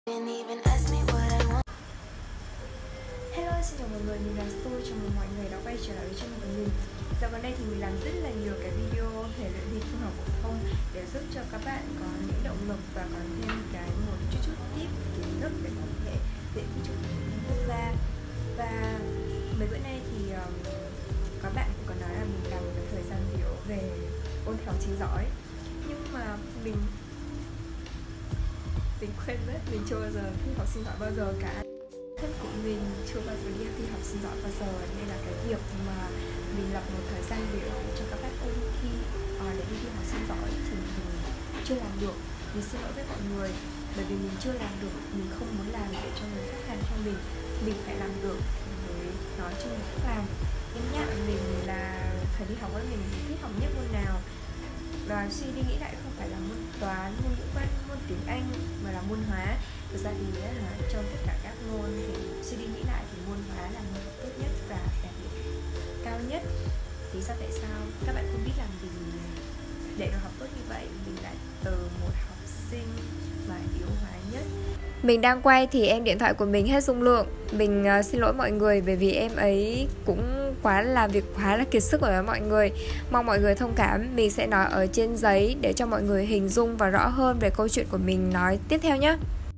Hello, xin chào mọi người, mình là Stu, chào mừng mọi người đã quay trở lại với channel của mình. Dạo gần đây thì mình làm rất là nhiều cái video thể luyện thi trung học phổ thông để giúp cho các bạn có những động lực và có thêm một chút tip kiến thức để có thể luyện thi trung học phổ thông quốc gia. Và mấy bữa nay thì các bạn cũng có nói là mình làm một cái thời gian biểu về ôn thi học sinh giỏi, nhưng mà mình quên mất, mình chưa bao giờ thi học sinh giỏi bao giờ cả. Thân của mình chưa bao giờ đi thi học sinh giỏi bao giờ, nên là cái việc mà mình lập một thời gian biểu cho các bạn ôn thi để đi thi học sinh giỏi thì mình chưa làm được. Mình xin lỗi với mọi người, bởi vì mình chưa làm được. Mình không muốn làm để cho người khác làm cho mình phải làm được mới nói cho người khác làm. Em nhắc mình là thời đi học với mình thích học nhất môn nào, và suy đi nghĩ lại không phải là môn toán, môn ngữ văn, môn tiếng Anh mà là môn hóa. Thực ra thì trong tất cả các môn thì suy đi nghĩ lại thì môn hóa là môn tốt nhất và đạt điểm cao nhất. Lý do tại sao các bạn không biết là mình để được học tốt như vậy, mình lại từ một học sinh mà yếu hóa nhất. Mình đang quay thì em điện thoại của mình hết dung lượng. Mình xin lỗi mọi người bởi vì em ấy cũng làm việc quá là kiệt sức rồi đó mọi người. Mong mọi người thông cảm. Mình sẽ nói ở trên giấy để cho mọi người hình dung và rõ hơn về câu chuyện của mình nói tiếp theo nhé.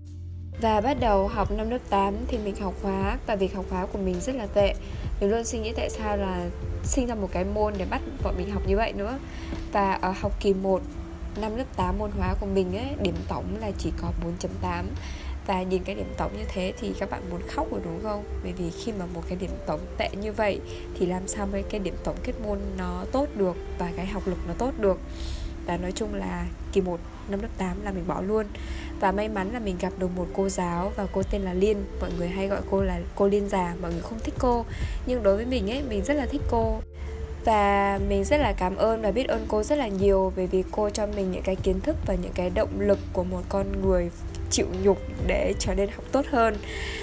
Và bắt đầu học năm lớp 8 thì mình học hóa, và việc học hóa của mình rất là tệ. Mình luôn suy nghĩ tại sao là sinh ra một cái môn để bắt bọn mình học như vậy nữa. Và ở học kỳ 1 năm lớp 8 môn hóa của mình ấy, điểm tổng là chỉ có 4.8. Và nhìn cái điểm tổng như thế thì các bạn muốn khóc rồi đúng không? Bởi vì khi mà một cái điểm tổng tệ như vậy thì làm sao mấy cái điểm tổng kết môn nó tốt được và cái học lực nó tốt được. Và nói chung là kỳ 1 năm lớp 8 là mình bỏ luôn. Và may mắn là mình gặp được một cô giáo, và cô tên là Liên. Mọi người hay gọi cô là cô Liên già, mọi người không thích cô. Nhưng đối với mình ấy, mình rất là thích cô. Và mình rất là cảm ơn và biết ơn cô rất là nhiều, bởi vì cô cho mình những cái kiến thức và những cái động lực của một con người chịu nhục để trở nên học tốt hơn.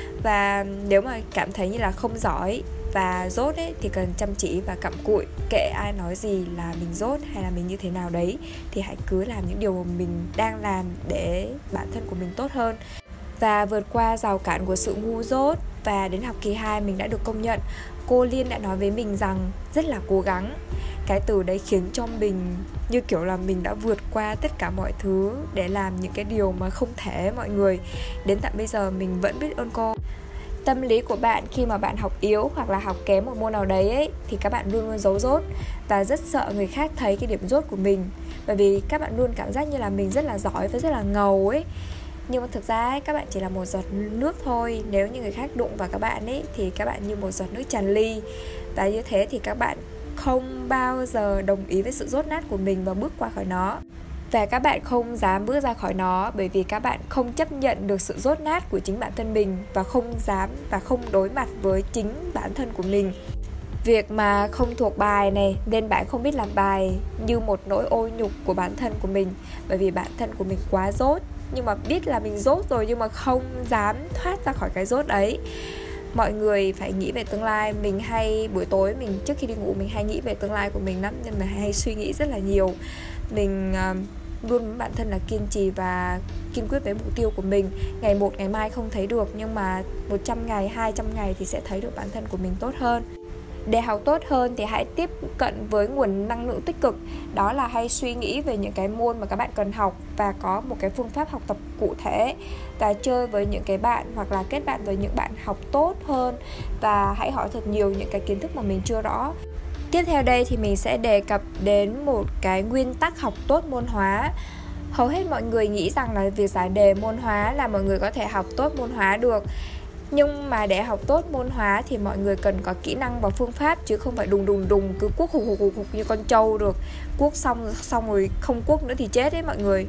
Và nếu mà cảm thấy như là không giỏi và dốt ấy, thì cần chăm chỉ và cặm cụi. Kệ ai nói gì là mình dốt hay là mình như thế nào đấy, thì hãy cứ làm những điều mà mình đang làm để bản thân của mình tốt hơn. Và vượt qua rào cản của sự ngu dốt, và đến học kỳ 2 mình đã được công nhận. Cô Liên đã nói với mình rằng rất là cố gắng. Cái từ đấy khiến cho mình như kiểu là mình đã vượt qua tất cả mọi thứ để làm những cái điều mà không thể mọi người. Đến tận bây giờ mình vẫn biết ơn cô. Tâm lý của bạn khi mà bạn học yếu hoặc là học kém một môn nào đấy ấy, thì các bạn luôn luôn giấu dốt và rất sợ người khác thấy cái điểm dốt của mình. Bởi vì các bạn luôn cảm giác như là mình rất là giỏi và rất là ngầu ấy. Nhưng mà thực ra ấy, các bạn chỉ là một giọt nước thôi. Nếu như người khác đụng vào các bạn ấy thì các bạn như một giọt nước tràn ly. Và như thế thì các bạn không bao giờ đồng ý với sự dốt nát của mình và bước qua khỏi nó. Và các bạn không dám bước ra khỏi nó, bởi vì các bạn không chấp nhận được sự dốt nát của chính bản thân mình, và không dám và không đối mặt với chính bản thân của mình. Việc mà không thuộc bài này, lên bảng không biết làm bài, như một nỗi ô nhục của bản thân của mình. Bởi vì bản thân của mình quá dốt, nhưng mà biết là mình dốt rồi nhưng mà không dám thoát ra khỏi cái dốt ấy. Mọi người phải nghĩ về tương lai. Mình hay buổi tối mình trước khi đi ngủ mình hay nghĩ về tương lai của mình lắm, nên mình hay suy nghĩ rất là nhiều. Mình luôn muốn bản thân là kiên trì và kiên quyết với mục tiêu của mình. Ngày một ngày mai không thấy được, nhưng mà 100 ngày, 200 ngày thì sẽ thấy được bản thân của mình tốt hơn. Để học tốt hơn thì hãy tiếp cận với nguồn năng lượng tích cực. Đó là hãy suy nghĩ về những cái môn mà các bạn cần học và có một cái phương pháp học tập cụ thể, và chơi với những cái bạn hoặc là kết bạn với những bạn học tốt hơn, và hãy hỏi thật nhiều những cái kiến thức mà mình chưa rõ. Tiếp theo đây thì mình sẽ đề cập đến một cái nguyên tắc học tốt môn hóa. Hầu hết mọi người nghĩ rằng là việc giải đề môn hóa là mọi người có thể học tốt môn hóa được. Nhưng mà để học tốt môn hóa thì mọi người cần có kỹ năng và phương pháp, chứ không phải đùng cứ cuốc hục như con trâu được. Cuốc xong rồi không cuốc nữa thì chết đấy mọi người.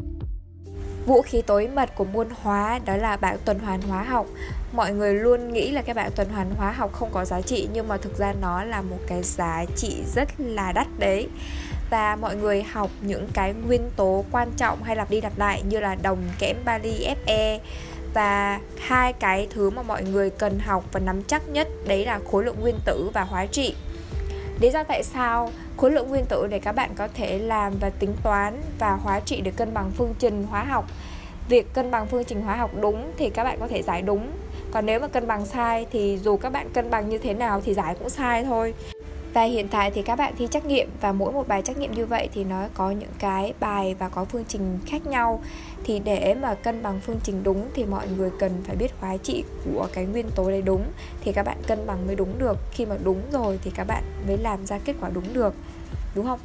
Vũ khí tối mật của môn hóa đó là bảng tuần hoàn hóa học. Mọi người luôn nghĩ là cái bảng tuần hoàn hóa học không có giá trị, nhưng mà thực ra nó là một cái giá trị rất là đắt đấy. Và mọi người học những cái nguyên tố quan trọng hay lặp đi lặp lại như là đồng, kẽm, bari, Fe. Và hai cái thứ mà mọi người cần học và nắm chắc nhất đấy là khối lượng nguyên tử và hóa trị. Lý do tại sao khối lượng nguyên tử để các bạn có thể làm và tính toán, và hóa trị để cân bằng phương trình hóa học. Việc cân bằng phương trình hóa học đúng thì các bạn có thể giải đúng, còn nếu mà cân bằng sai thì dù các bạn cân bằng như thế nào thì giải cũng sai thôi. Và hiện tại thì các bạn thi trắc nghiệm, và mỗi một bài trắc nghiệm như vậy thì nó có những cái bài và có phương trình khác nhau. Thì để mà cân bằng phương trình đúng thì mọi người cần phải biết hóa trị của cái nguyên tố đấy đúng, thì các bạn cân bằng mới đúng được. Khi mà đúng rồi thì các bạn mới làm ra kết quả đúng được, đúng không?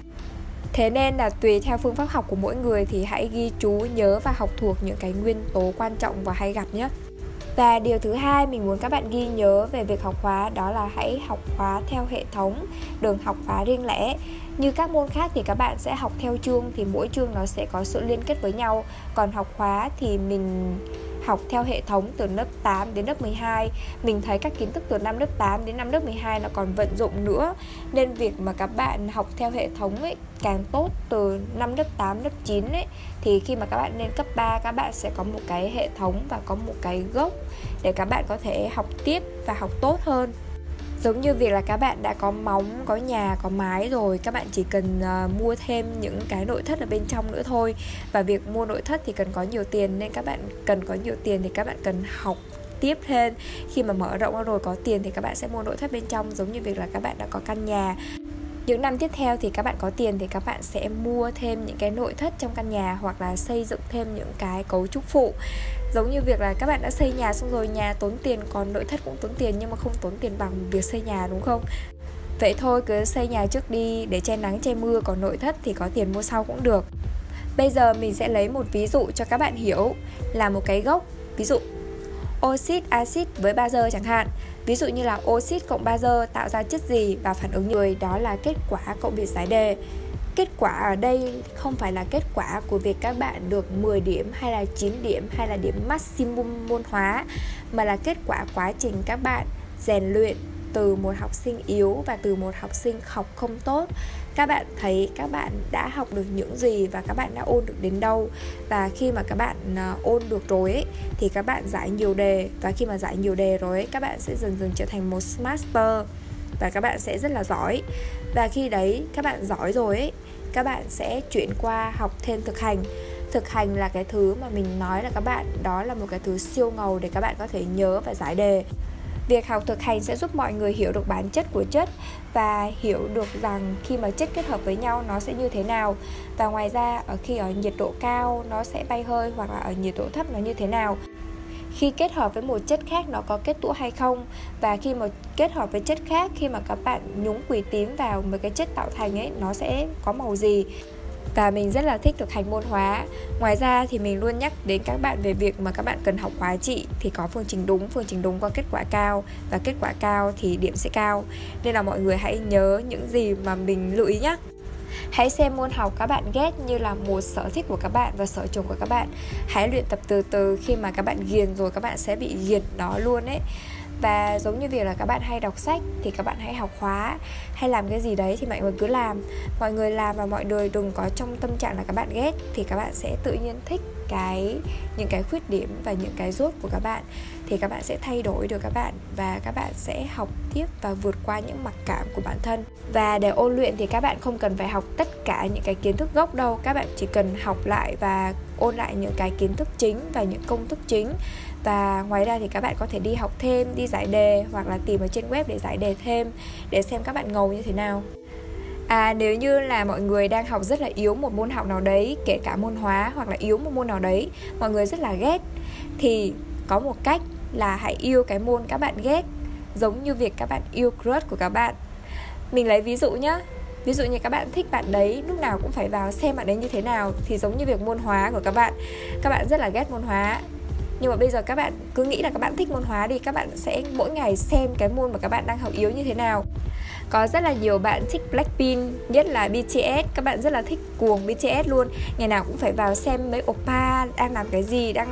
Thế nên là tùy theo phương pháp học của mỗi người thì hãy ghi chú, nhớ và học thuộc những cái nguyên tố quan trọng và hay gặp nhé. Và điều thứ hai mình muốn các bạn ghi nhớ về việc học hóa đó là hãy học hóa theo hệ thống, đừng học hóa riêng lẻ. Như các môn khác thì các bạn sẽ học theo chương, thì mỗi chương nó sẽ có sự liên kết với nhau. Còn học hóa thì mình học theo hệ thống từ lớp 8 đến lớp 12. Mình thấy các kiến thức từ năm lớp 8 đến năm lớp 12 nó còn vận dụng nữa. Nên việc mà các bạn học theo hệ thống ấy càng tốt từ năm lớp 8, lớp 9 ấy, thì khi mà các bạn lên cấp 3 các bạn sẽ có một cái hệ thống và có một cái gốc để các bạn có thể học tiếp và học tốt hơn. Giống như việc là các bạn đã có móng, có nhà, có mái rồi, các bạn chỉ cần mua thêm những cái nội thất ở bên trong nữa thôi. Và việc mua nội thất thì cần có nhiều tiền, nên các bạn cần có nhiều tiền thì các bạn cần học tiếp thêm. Khi mà mở rộng ra rồi có tiền thì các bạn sẽ mua nội thất bên trong. Giống như việc là các bạn đã có căn nhà, những năm tiếp theo thì các bạn có tiền thì các bạn sẽ mua thêm những cái nội thất trong căn nhà, hoặc là xây dựng thêm những cái cấu trúc phụ. Giống như việc là các bạn đã xây nhà xong rồi, nhà tốn tiền, còn nội thất cũng tốn tiền, nhưng mà không tốn tiền bằng việc xây nhà, đúng không? Vậy thôi, cứ xây nhà trước đi để che nắng che mưa, còn nội thất thì có tiền mua sau cũng được. Bây giờ mình sẽ lấy một ví dụ cho các bạn hiểu là một cái gốc. Ví dụ oxit axit với bazơ chẳng hạn. Ví dụ như là oxit cộng bazơ tạo ra chất gì và phản ứng như đó là kết quả cộng việc giải đề. Kết quả ở đây không phải là kết quả của việc các bạn được 10 điểm hay là 9 điểm hay là điểm maximum môn hóa, mà là kết quả quá trình các bạn rèn luyện từ một học sinh yếu và từ một học sinh học không tốt. Các bạn thấy các bạn đã học được những gì và các bạn đã ôn được đến đâu. Và khi mà các bạn ôn được rồi ấy, thì các bạn giải nhiều đề. Và khi mà giải nhiều đề rồi ấy, các bạn sẽ dần dần trở thành một master và các bạn sẽ rất là giỏi. Và khi đấy các bạn giỏi rồi ấy, các bạn sẽ chuyển qua học thêm thực hành. Thực hành là cái thứ mà mình nói là các bạn, đó là một cái thứ siêu ngầu để các bạn có thể nhớ và giải đề. Việc học thực hành sẽ giúp mọi người hiểu được bản chất của chất và hiểu được rằng khi mà chất kết hợp với nhau nó sẽ như thế nào. Và ngoài ra khi ở nhiệt độ cao nó sẽ bay hơi, hoặc là ở nhiệt độ thấp nó như thế nào. Khi kết hợp với một chất khác nó có kết tủa hay không. Và khi mà kết hợp với chất khác, khi mà các bạn nhúng quỳ tím vào một cái chất tạo thành ấy, nó sẽ có màu gì. Và mình rất là thích thực hành môn hóa. Ngoài ra thì mình luôn nhắc đến các bạn về việc mà các bạn cần học hóa trị thì có phương trình đúng có kết quả cao, và kết quả cao thì điểm sẽ cao. Nên là mọi người hãy nhớ những gì mà mình lưu ý nhé. Hãy xem môn học các bạn ghét như là một sở thích của các bạn và sở trường của các bạn. Hãy luyện tập từ từ, khi mà các bạn ghiền rồi các bạn sẽ bị ghiền nó luôn ấy. Và giống như việc là các bạn hay đọc sách thì các bạn hãy học hóa, hay làm cái gì đấy thì mọi người cứ làm. Mọi người làm và mọi người đừng có trong tâm trạng là các bạn ghét, thì các bạn sẽ tự nhiên thích những cái khuyết điểm và những cái dốt của các bạn. Thì các bạn sẽ thay đổi được các bạn, và các bạn sẽ học tiếp và vượt qua những mặc cảm của bản thân. Và để ôn luyện thì các bạn không cần phải học tất cả những cái kiến thức gốc đâu. Các bạn chỉ cần học lại và ôn lại những cái kiến thức chính và những công thức chính. Và ngoài ra thì các bạn có thể đi học thêm, đi giải đề, hoặc là tìm ở trên web để giải đề thêm, để xem các bạn ngầu như thế nào. Nếu như là mọi người đang học rất là yếu một môn học nào đấy, kể cả môn hóa, hoặc là yếu một môn nào đấy, mọi người rất là ghét, thì có một cách là hãy yêu cái môn các bạn ghét, giống như việc các bạn yêu crush của các bạn. Mình lấy ví dụ nhé. Ví dụ như các bạn thích bạn đấy, lúc nào cũng phải vào xem bạn đấy như thế nào, thì giống như việc môn hóa của các bạn rất là ghét môn hóa. Nhưng mà bây giờ các bạn cứ nghĩ là các bạn thích môn hóa đi, các bạn sẽ mỗi ngày xem cái môn mà các bạn đang học yếu như thế nào. Có rất là nhiều bạn thích Blackpink, nhất là BTS. Các bạn rất là thích cuồng BTS luôn. Ngày nào cũng phải vào xem mấy oppa đang làm cái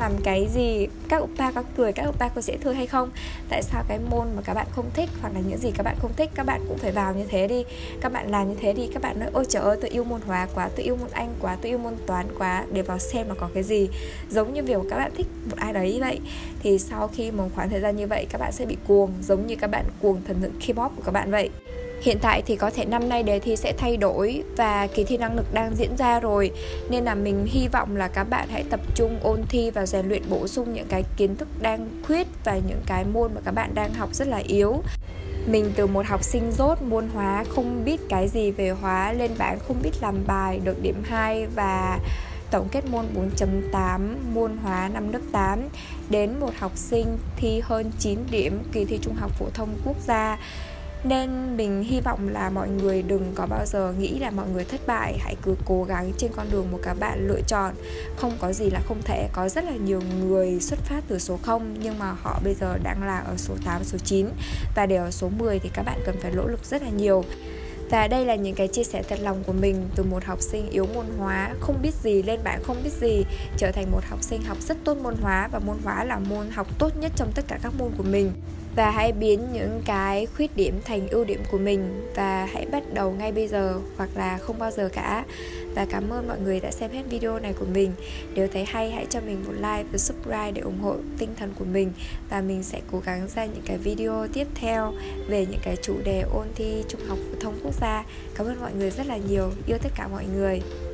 gì, các oppa có cười, các oppa có dễ thương hay không. Tại sao cái môn mà các bạn không thích, hoặc là những gì các bạn không thích, các bạn cũng phải vào như thế đi. Các bạn làm như thế đi. Các bạn nói ôi trời ơi, tôi yêu môn hóa quá, tôi yêu môn Anh quá, tôi yêu môn toán quá, để vào xem mà có cái gì. Giống như việc các bạn thích một ai đấy vậy. Thì sau khi một khoảng thời gian như vậy, các bạn sẽ bị cuồng, giống như các bạn cuồng thần tượng K-pop của các bạn vậy. Hiện tại thì có thể năm nay đề thi sẽ thay đổi và kỳ thi năng lực đang diễn ra rồi, nên là mình hy vọng là các bạn hãy tập trung ôn thi và rèn luyện bổ sung những cái kiến thức đang khuyết và những cái môn mà các bạn đang học rất là yếu. Mình từ một học sinh dốt môn hóa, không biết cái gì về hóa, lên bảng không biết làm bài, được điểm 2 và tổng kết môn 4.8 môn hóa năm lớp 8, đến một học sinh thi hơn 9 điểm kỳ thi Trung học phổ thông quốc gia. Nên mình hy vọng là mọi người đừng có bao giờ nghĩ là mọi người thất bại. Hãy cứ cố gắng trên con đường của các bạn lựa chọn. Không có gì là không thể. Có rất là nhiều người xuất phát từ số 0 nhưng mà họ bây giờ đang là ở số 8, số 9. Và để ở số 10 thì các bạn cần phải nỗ lực rất là nhiều. Và đây là những cái chia sẻ thật lòng của mình từ một học sinh yếu môn hóa, không biết gì, lên bảng không biết gì, trở thành một học sinh học rất tốt môn hóa, và môn hóa là môn học tốt nhất trong tất cả các môn của mình. Và hãy biến những cái khuyết điểm thành ưu điểm của mình, và hãy bắt đầu ngay bây giờ hoặc là không bao giờ cả. Và cảm ơn mọi người đã xem hết video này của mình. Nếu thấy hay hãy cho mình một like và subscribe để ủng hộ tinh thần của mình. Và mình sẽ cố gắng ra những cái video tiếp theo về những cái chủ đề ôn thi Trung học phổ thông quốc gia. Cảm ơn mọi người rất là nhiều. Yêu tất cả mọi người.